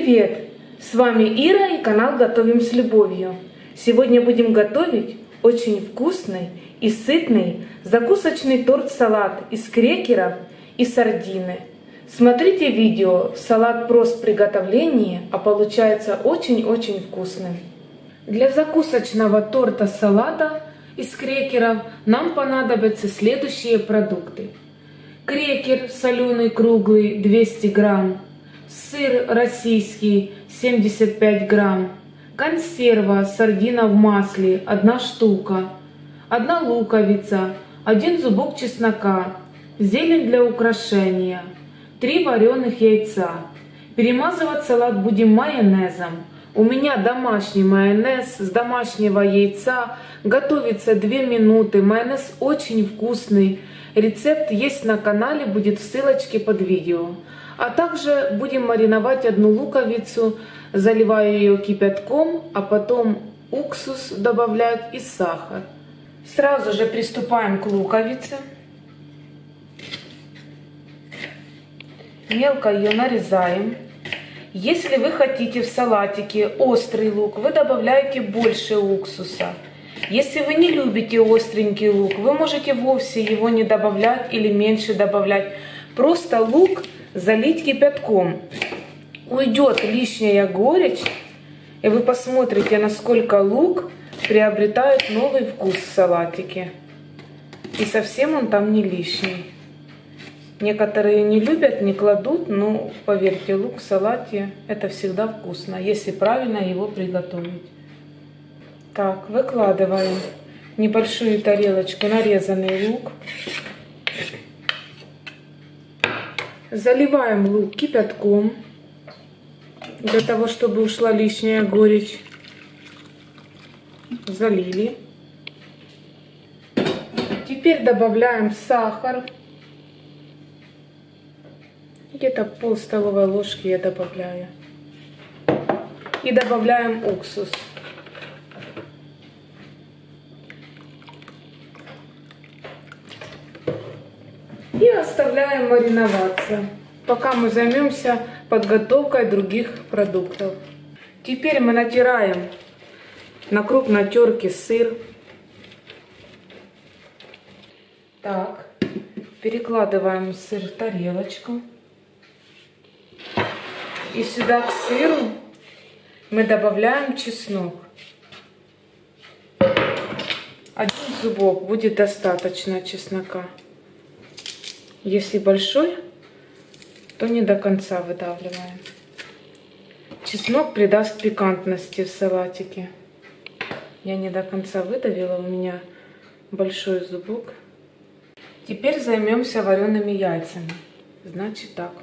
Привет! С вами Ира и канал Готовим с любовью. Сегодня будем готовить очень вкусный и сытный закусочный торт-салат из крекеров и сардины. Смотрите видео, салат прост в приготовлении, а получается очень-очень вкусным. Для закусочного торта-салата из крекеров нам понадобятся следующие продукты. Крекер соленый круглый 200 грамм, сыр российский 75 грамм, консерва сардина в масле 1 штука, 1 луковица, 1 зубок чеснока, зелень для украшения, 3 вареных яйца. Перемазывать салат будем майонезом. У меня домашний майонез с домашнего яйца, готовится 2 минуты, майонез очень вкусный. Рецепт есть на канале, будет в ссылочке под видео. А также будем мариновать 1 луковицу, заливая ее кипятком, а потом уксус добавлять и сахар. Сразу же приступаем к луковице. Мелко ее нарезаем. Если вы хотите в салатике острый лук, вы добавляете больше уксуса. Если вы не любите остренький лук, вы можете вовсе его не добавлять или меньше добавлять. Просто лук залить кипятком. Уйдет лишняя горечь, и вы посмотрите, насколько лук приобретает новый вкус в салатике. И совсем он там не лишний. Некоторые не любят, не кладут, но поверьте, лук в салате это всегда вкусно, если правильно его приготовить. Так, выкладываем в небольшую тарелочку нарезанный лук. Заливаем лук кипятком, для того, чтобы ушла лишняя горечь. Залили. Теперь добавляем сахар. Где-то пол столовой ложки я добавляю. И добавляем уксус. И оставляем мариноваться, пока мы займемся подготовкой других продуктов. Теперь мы натираем на крупной терке сыр. Так, перекладываем сыр в тарелочку. И сюда к сыру мы добавляем чеснок. 1 зубок будет достаточно чеснока. Если большой, то не до конца выдавливаем. Чеснок придаст пикантности в салатике. Я не до конца выдавила, у меня большой зубок. Теперь займемся вареными яйцами. Значит так.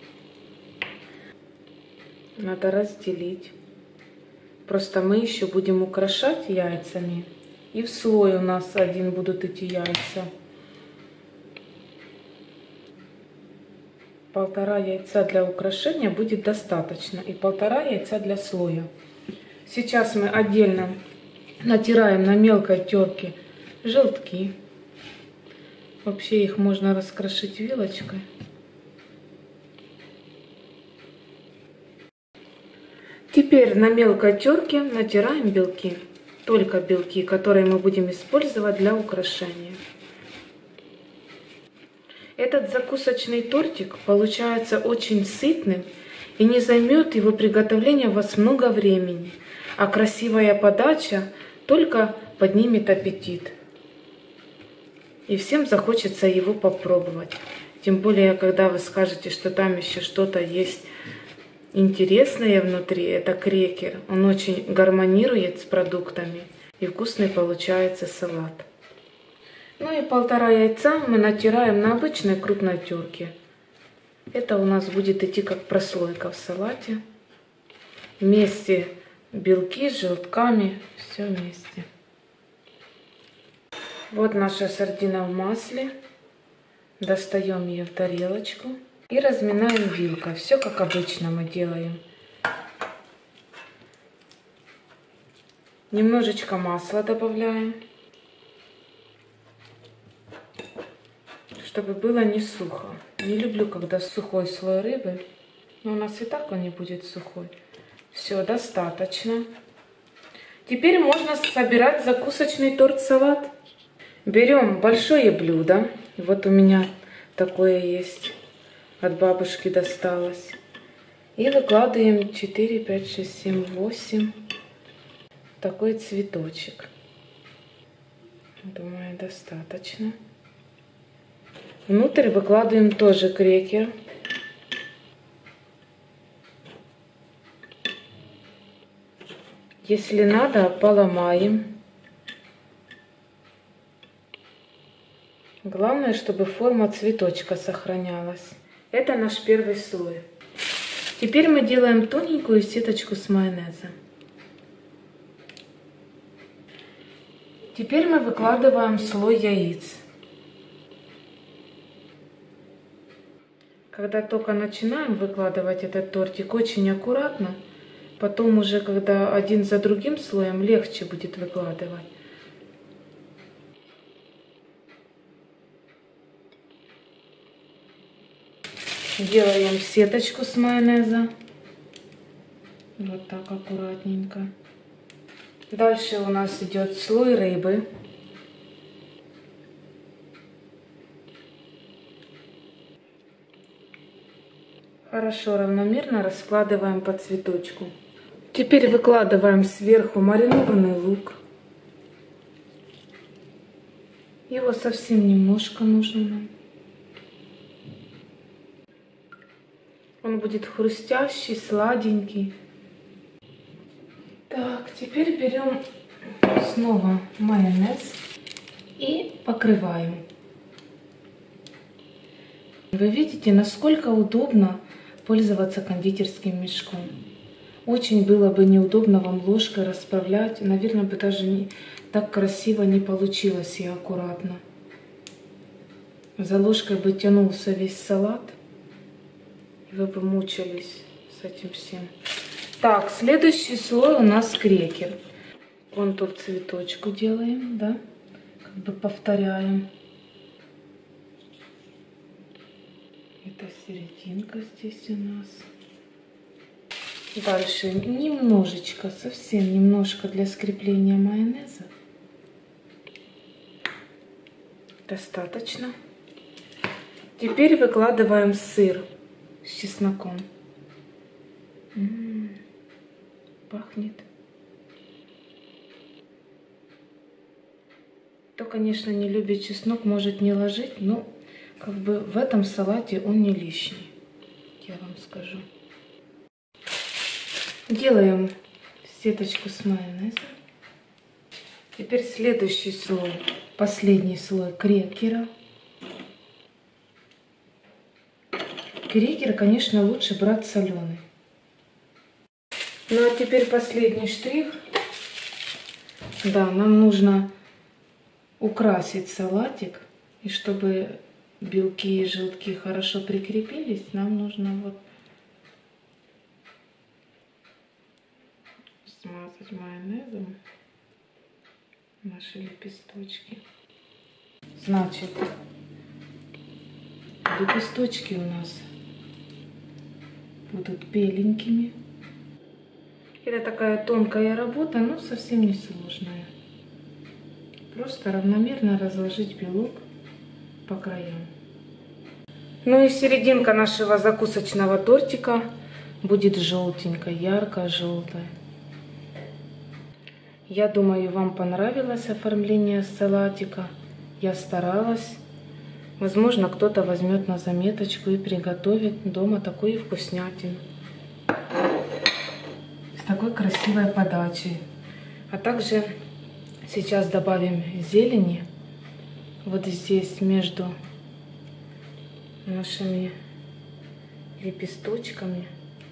Надо разделить. Просто мы еще будем украшать яйцами. И в слой у нас один будут эти яйца. 1,5 яйца для украшения будет достаточно. И 1,5 яйца для слоя. Сейчас мы отдельно натираем на мелкой терке желтки. Вообще их можно раскрошить вилочкой. Теперь на мелкой терке натираем белки. Только белки, которые мы будем использовать для украшения. Этот закусочный тортик получается очень сытным и не займет его приготовление у вас много времени. А красивая подача только поднимет аппетит. И всем захочется его попробовать. Тем более, когда вы скажете, что там еще что-то есть интересное внутри, это крекер. Он очень гармонирует с продуктами. И вкусный получается салат. Ну и 1,5 яйца мы натираем на обычной крупной терке. Это у нас будет идти как прослойка в салате. Вместе белки с желтками, все вместе. Вот наша сардина в масле. Достаем ее в тарелочку и разминаем вилкой. Все как обычно мы делаем. Немножечко масла добавляем, чтобы было не сухо. Не люблю, когда сухой слой рыбы. Но у нас и так он не будет сухой. Все, достаточно. Теперь можно собирать закусочный торт-салат. Берем большое блюдо. Вот у меня такое есть. От бабушки досталось. И выкладываем 4, 5, 6, 7, 8. Такой цветочек. Думаю, достаточно. Внутрь выкладываем тоже крекер. Если надо, поломаем. Главное, чтобы форма цветочка сохранялась. Это наш первый слой. Теперь мы делаем тоненькую сеточку с майонезом. Теперь мы выкладываем слой яиц. Когда только начинаем выкладывать этот тортик, очень аккуратно. Потом уже, когда один за другим слоем, легче будет выкладывать. Делаем сеточку с майонеза. Вот так аккуратненько. Дальше у нас идет слой рыбы. Хорошо равномерно раскладываем по цветочку. Теперь выкладываем сверху маринованный лук. Его совсем немножко нужно нам. Он будет хрустящий, сладенький. Так, теперь берем снова майонез и покрываем. Вы видите, насколько удобно пользоваться кондитерским мешком. Очень было бы неудобно вам ложкой расправлять. Наверное, бы даже не так красиво не получилось и аккуратно. За ложкой бы тянулся весь салат. И вы бы мучились с этим всем. Так, следующий слой у нас крекер. Контур цветочку делаем, да? Как бы повторяем. Это серединка здесь у нас. Дальше немножечко, совсем немножко для скрепления майонеза. Достаточно. Теперь выкладываем сыр с чесноком. Пахнет. Кто, конечно, не любит чеснок, может не ложить, но как бы в этом салате он не лишний, я вам скажу. Делаем сеточку с майонезом. Теперь следующий слой, последний слой крекера. Крекер, конечно, лучше брать соленый. Ну а теперь последний штрих. Да, нам нужно украсить салатик. И чтобы белки и желтки хорошо прикрепились, нам нужно вот смазать майонезом наши лепесточки. Значит, лепесточки у нас будут беленькими. Это такая тонкая работа, но совсем не сложная. Просто равномерно разложить белок по краям. Ну и серединка нашего закусочного тортика будет желтенькая, ярко-желтая. Я думаю, вам понравилось оформление салатика. Я старалась. Возможно, кто-то возьмет на заметочку и приготовит дома такую вкуснятину. С такой красивой подачей. А также сейчас добавим зелени. Вот здесь между нашими лепесточками.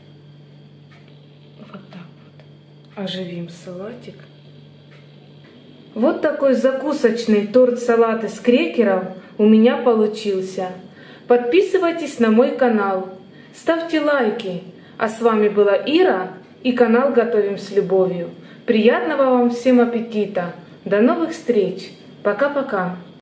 Вот так вот. Оживим салатик. Вот такой закусочный торт-салат из крекеров у меня получился. Подписывайтесь на мой канал, ставьте лайки. А с вами была Ира и канал Готовим с Любовью. Приятного вам всем аппетита. До новых встреч. Пока-пока.